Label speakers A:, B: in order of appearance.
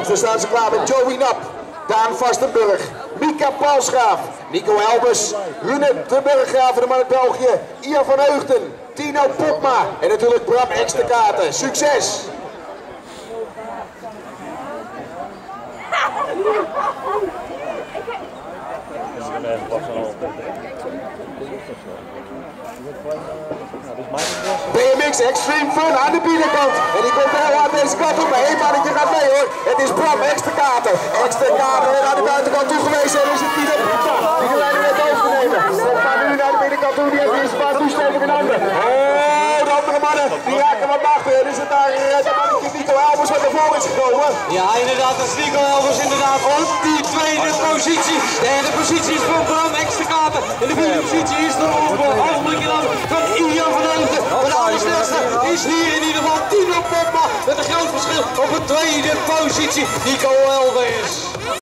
A: Zo staan ze klaar met Joey Nap, Daan Vastenburg, Mika Palsgraaf, Nico Elbers, Rune de Burggraaf van de man uit België, Ian van Heugden, Tino Popma en natuurlijk Bram Eksterkaten. Succes! BMX Extreme Fun aan de binnenkant. En die komt heel hard deze kant op. Maar één mannetje gaat mee hoor. Het is Bram Eksterkaten. Eksterkaten naar de buitenkant toe geweest. En is het Tino Popma die de leiding heeft overgenomen. Popma nu naar de binnenkant toe. Die heeft de eerste paar toesteving in handen. Oh, de andere mannen die raken wat achter. En is het daar dat mannetje Nico Elbers wat naar voren is gekomen.
B: Ja, inderdaad, dat is Nico Elbers inderdaad op die tweede positie. De derde positie is voor Bram Eksterkaten. En de vierde positie is er op ogenblik in handen van Ian van Heugden. Maar de allersnelste is hier in ieder geval Tino Popma met een groot verschil op de tweede positie. Nico Elbers.